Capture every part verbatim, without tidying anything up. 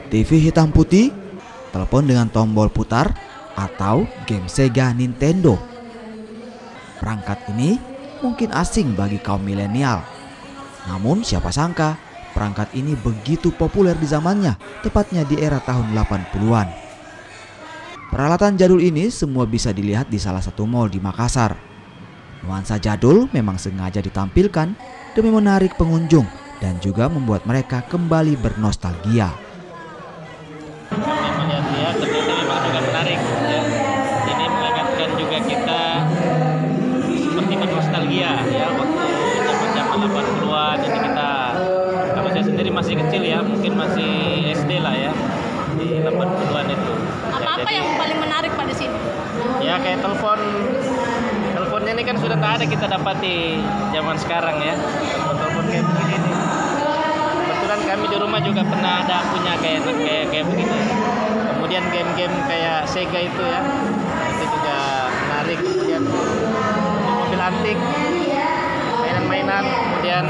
T V hitam putih, telepon dengan tombol putar, atau game Sega Nintendo. Perangkat ini mungkin asing bagi kaum milenial. Namun siapa sangka perangkat ini begitu populer di zamannya, tepatnya di era tahun delapan puluhan. Peralatan jadul ini semua bisa dilihat di salah satu mall di Makassar. Nuansa jadul memang sengaja ditampilkan demi menarik pengunjung dan juga membuat mereka kembali bernostalgia. Kami melihat-lihat ternyata memang juga menarik ya. Ini mengingatkan juga kita seperti nostalgia ya, waktu zaman-zaman delapan puluhan. Ini kita, kalau saya sendiri masih kecil ya, mungkin masih S D lah ya, di delapan puluhan itu. Apa-apa ya, yang paling menarik pada sini? Ya kayak telepon, teleponnya ini kan sudah tak ada kita dapat di zaman sekarang ya. Telepon-telepon kayak begini nih. Kebetulan kami di rumah juga pernah ada punya kayak kayak kayak begini. Kemudian game-game kayak Sega itu ya, itu juga menarik. Kemudian mobil antik, mainan-mainan, kemudian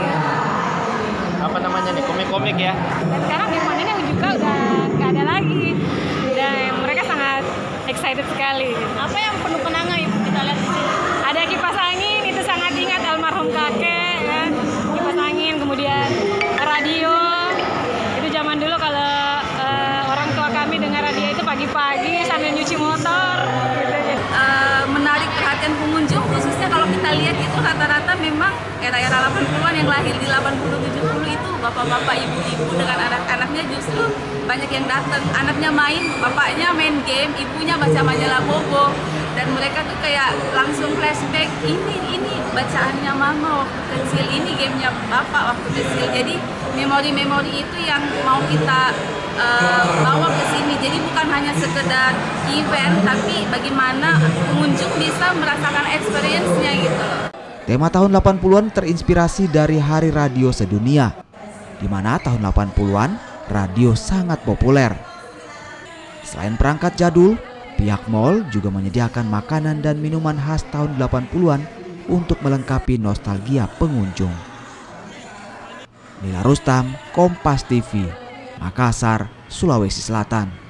apa namanya nih, komik-komik ya. Dan sekarang game mainnya juga udah nggak ada lagi. Dan mereka sangat excited sekali. Apa yang penuh kenangan ibu kita lihat di sini? Ada kipas angin, itu sangat ingat almarhum kakek ya. Kipas angin, kemudian radio. Itu zaman dulu kalau uh, orang tua kami dengar radio itu pagi-pagi sambil nyuci motor. Gitu. Uh, menarik perhatian pengunjung, khususnya kalau kita lihat itu rata-rata memang era-era delapan puluhan yang lahir di delapan puluh tujuh puluh itu bapak-bapak, ibu-ibu dengan anak-anaknya justru banyak yang datang. Anaknya main, bapaknya main game, ibunya baca majalah Bobo, dan mereka tuh kayak langsung flashback, ini ini bacaannya mama waktu kecil, ini gamenya bapak waktu kecil. Jadi memori-memori itu yang mau kita uh, bawa ke sini. Jadi bukan hanya sekedar event, tapi bagaimana pengunjung bisa merasakan experience-nya gitu loh. Tema tahun delapan puluhan terinspirasi dari Hari Radio Sedunia, di mana tahun delapan puluhan radio sangat populer. Selain perangkat jadul, pihak mall juga menyediakan makanan dan minuman khas tahun delapan puluhan untuk melengkapi nostalgia pengunjung. Nila Rustam, Kompas T V, Makassar, Sulawesi Selatan.